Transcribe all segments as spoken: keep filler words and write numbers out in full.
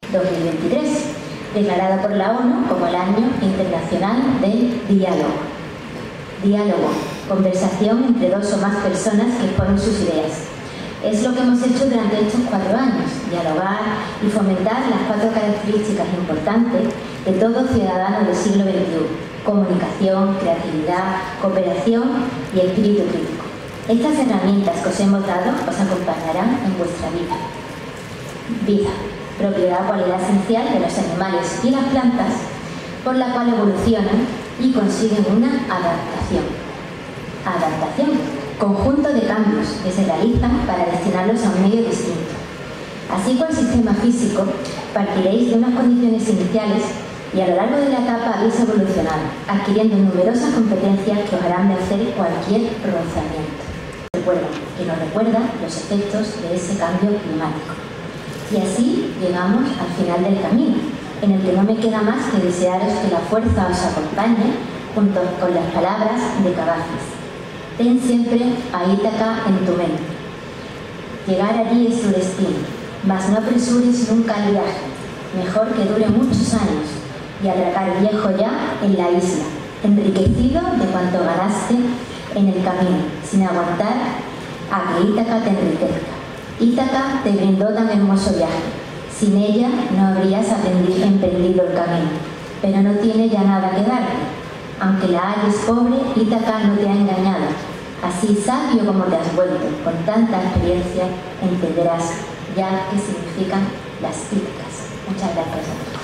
dos mil veintitrés, declarado por la ONU como el Año Internacional del Diálogo. Diálogo, conversación entre dos o más personas que exponen sus ideas. Es lo que hemos hecho durante estos cuatro años, dialogar y fomentar las cuatro características importantes de todo ciudadano del siglo veintiuno, comunicación, creatividad, cooperación y espíritu crítico. Estas herramientas que os hemos dado os acompañarán en vuestra vida. Vida, propiedad o cualidad esencial de los animales y las plantas, por la cual evolucionan y consiguen una adaptación. Adaptación. Conjunto de cambios que se realizan para destinarlos a un medio distinto. Así como el sistema físico, partiréis de unas condiciones iniciales y a lo largo de la etapa habéis evolucionado, adquiriendo numerosas competencias que os harán vencer cualquier rozamiento. Recuerda, que nos recuerda los efectos de ese cambio climático. Y así llegamos al final del camino, en el que no me queda más que desearos que la fuerza os acompañe junto con las palabras de Cavafis. Ten siempre a Ítaca en tu mente. Llegar allí es tu destino, mas no apresures nunca el viaje. Mejor que dure muchos años y atracar viejo ya en la isla, enriquecido de cuanto ganaste en el camino, sin aguantar a que Ítaca te enriquezca. Ítaca te brindó tan hermoso viaje. Sin ella no habrías emprendido el camino, pero no tiene ya nada que darte. Aunque la halles pobre, Ítaca no te ha engañado. Así sabio como te has vuelto, con tanta experiencia, entenderás ya qué significan las Ítacas. Muchas gracias a todos.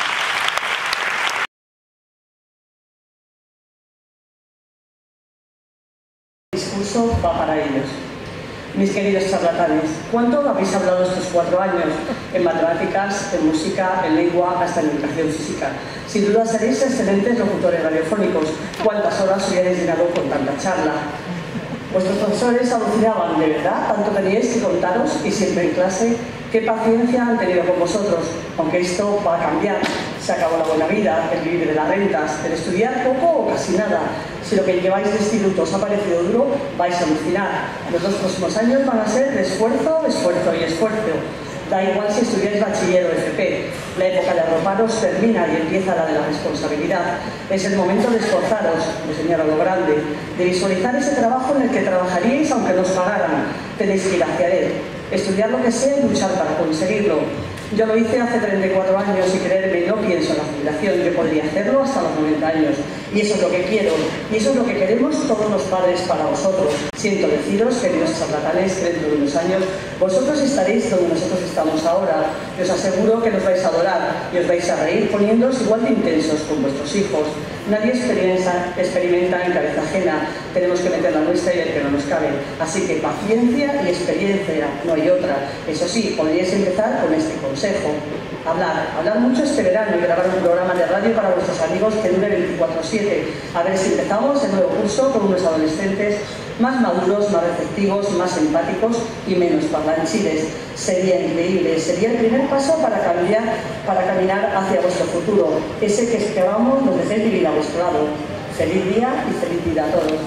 El discurso va para ellos. Mis queridos charlatanes, ¿cuánto habéis hablado estos cuatro años? En matemáticas, en música, en lengua, hasta en educación física. Sin duda seréis excelentes locutores radiofónicos. ¿Cuántas horas os hubierais llenado con tanta charla? Vuestros profesores alucinaban, de verdad, tanto teníais que contaros y siempre en clase. ¿Qué paciencia han tenido con vosotros? Aunque esto va a cambiar. Se acabó la buena vida, el vivir de las rentas, el estudiar poco o casi nada. Si lo que lleváis de instituto os ha parecido duro, vais a alucinar. Los dos próximos años van a ser de esfuerzo, esfuerzo y esfuerzo. Da igual si estudiáis bachiller o F P. La época de arroparos termina y empieza la de la responsabilidad. Es el momento de esforzaros, de soñar a lo grande, de visualizar ese trabajo en el que trabajaríais aunque no os pagaran. Tenéis que ir hacia él, estudiar lo que sea y luchar para conseguirlo. Yo lo hice hace treinta y cuatro años y creerme, no pienso en la jubilación, yo podría hacerlo hasta los noventa años. Y eso es lo que quiero, y eso es lo que queremos todos los padres para vosotros. Siento deciros, queridos charlatanes, que dentro de unos años vosotros estaréis donde nosotros estamos ahora. Y os aseguro que nos vais a adorar y os vais a reír poniéndoos igual de intensos con vuestros hijos. Nadie experimenta, experimenta en cabeza ajena, tenemos que meter la nuestra y el que no nos cabe. Así que paciencia y experiencia, no hay otra. Eso sí, podríais empezar con este consejo. Hablar, hablar mucho este verano y grabar un programa de radio para vuestros amigos que dure veinticuatro siete. A ver si empezamos el nuevo curso con unos adolescentes más maduros, más receptivos, más empáticos y menos parlanchiles. Sería increíble, sería el primer paso para cambiar, para caminar hacia vuestro futuro. Ese que esperamos nos dejéis vivir a vuestro lado. Feliz día y feliz vida a todos.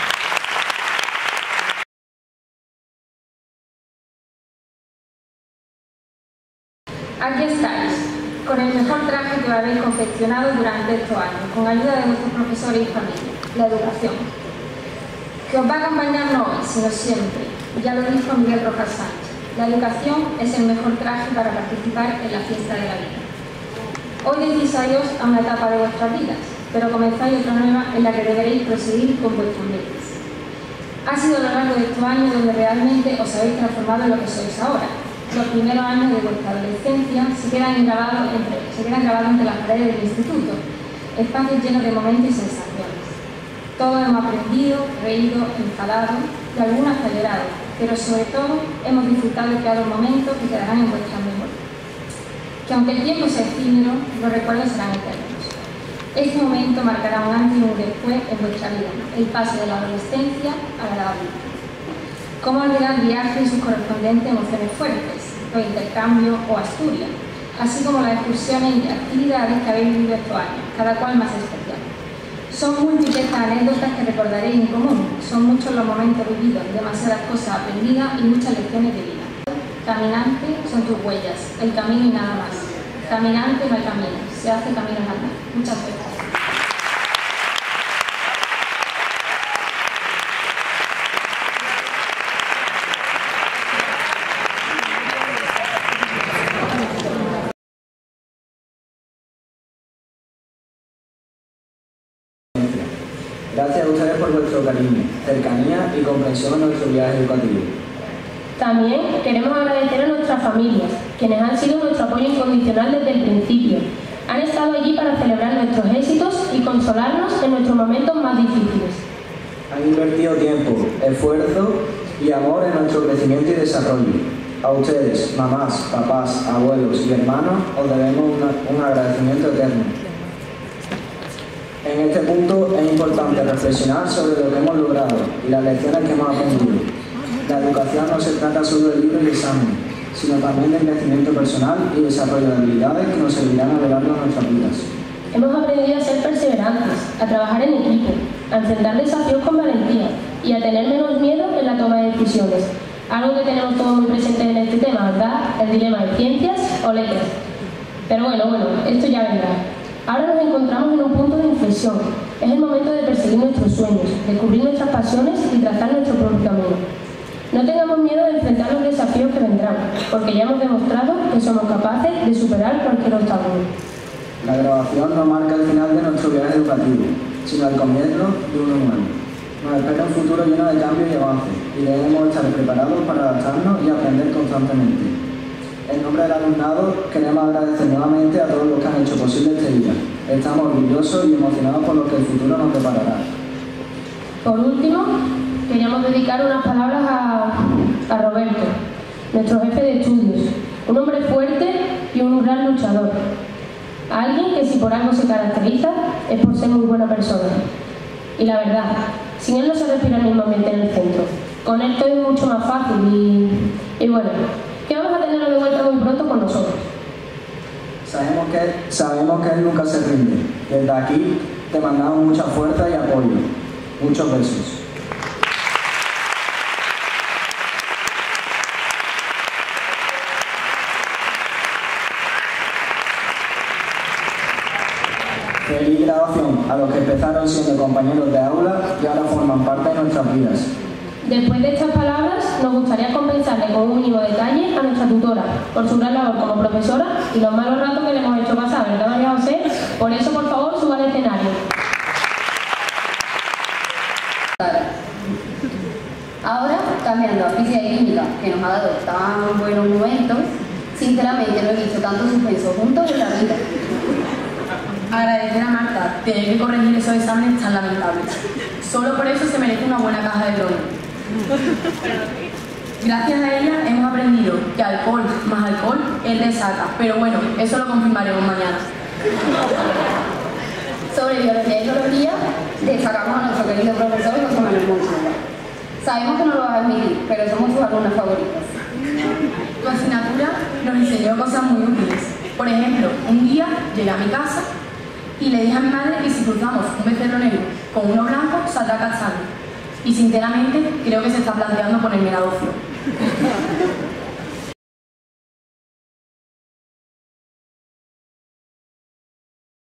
Aquí estáis, con el mejor traje que habéis confeccionado durante estos años, con ayuda de vuestros profesores y familia, la educación, que os va a acompañar no hoy, sino siempre. Ya lo dijo Miguel Rojas Sánchez, la educación es el mejor traje para participar en la fiesta de la vida. Hoy decís adiós a una etapa de vuestras vidas, pero comenzáis otra nueva en la que deberéis proseguir con vuestros metas. Ha sido a lo largo de estos años donde realmente os habéis transformado en lo que sois ahora. Los primeros años de vuestra adolescencia se quedan grabados entre, se quedan grabados entre las paredes del instituto, espacios llenos de momentos y sensaciones. Todos hemos aprendido, reído, enfadado y algunos hasta llorado, pero sobre todo hemos disfrutado de cada momento que quedarán en vuestras memorias. Que aunque el tiempo sea efímero, los recuerdos serán eternos. Este momento marcará un antes y un después en vuestra vida, el paso de la adolescencia a la adultez. ¿Cómo olvidar el viaje y sus correspondientes emociones fuertes, los intercambios o Asturias, así como las excursiones y actividades que habéis vivido estos años, cada cual más especial? Son múltiples las anécdotas que recordaréis en común, son muchos los momentos vividos, demasiadas cosas aprendidas y muchas lecciones de vida. Caminante son tus huellas, el camino y nada más. Caminante no hay camino, se hace camino en andar. Muchas gracias. Gracias a ustedes por vuestro cariño, cercanía y comprensión en nuestro viaje educativo. También queremos agradecer a nuestras familias, quienes han sido nuestro apoyo incondicional desde el principio. Han estado allí para celebrar nuestros éxitos y consolarnos en nuestros momentos más difíciles. Han invertido tiempo, esfuerzo y amor en nuestro crecimiento y desarrollo. A ustedes, mamás, papás, abuelos y hermanos, os debemos una, un agradecimiento eterno. En este punto es importante reflexionar sobre lo que hemos logrado y las lecciones que hemos aprendido. La educación no se trata solo de libros y exámenes, sino también de crecimiento personal y desarrollo de habilidades que nos servirán a lo largo de nuestras vidas. Hemos aprendido a ser perseverantes, a trabajar en equipo, a enfrentar desafíos con valentía y a tener menos miedo en la toma de decisiones. Algo que tenemos todos muy presente en este tema, ¿verdad? El dilema de ciencias o letras. Pero bueno, bueno, esto ya vendrá. Ahora nos encontramos en un punto de inflexión. Es el momento de perseguir nuestros sueños, descubrir nuestras pasiones y trazar nuestro propio camino. No tengamos miedo de enfrentar los desafíos que vendrán, porque ya hemos demostrado que somos capaces de superar cualquier obstáculo. La graduación no marca el final de nuestro viaje educativo, sino el comienzo de uno nuevo. Nos espera un futuro lleno de cambios y avances, y debemos estar preparados para adaptarnos y aprender constantemente. En nombre del alumnado, queremos agradecer nuevamente a todos los que han hecho posible este día. Estamos orgullosos y emocionados por lo que el futuro nos preparará. Por último, queríamos dedicar unas palabras a, a Roberto, nuestro jefe de estudios, un hombre fuerte y un gran luchador. Alguien que si por algo se caracteriza es por ser muy buena persona. Y la verdad, sin él no se respira el mismo ambiente en el centro. Con él todo es mucho más fácil y, y bueno, que vamos a tenerlo de vuelta muy pronto con nosotros. Sabemos que, sabemos que él nunca se rinde. Desde aquí te mandamos mucha fuerza y apoyo. Muchos besos. Feliz graduación a los que empezaron siendo compañeros de aula y ahora forman parte de nuestras vidas. Después de estas palabras, nos gustaría compensarle con un mínimo detalle a nuestra tutora por su gran labor como profesora y los malos ratos que le hemos hecho pasar, ¿verdad, María José? Por eso, por favor, suba al escenario. Ahora, cambiando a física y química, que nos ha dado tan buenos momentos, sinceramente no he visto tanto suspenso juntos en la vida. Agradecer a Marta tener que corregir esos exámenes tan lamentables. Solo por eso se merece una buena caja de broma. Gracias a ella hemos aprendido que alcohol más alcohol es resaca, pero bueno, eso lo confirmaremos mañana. Sobre biología y geología, destacamos a nuestro querido profesor José Manuel Montoya. Sabemos que no lo vas a admitir, pero somos tus alumnas favoritas. Tu asignatura nos enseñó cosas muy útiles. Por ejemplo, un día llegué a mi casa y le dije a mi madre que si cruzamos un becerro negro con uno blanco, saldrá castaño. Y sinceramente creo que se está planteando ponerme la adopción.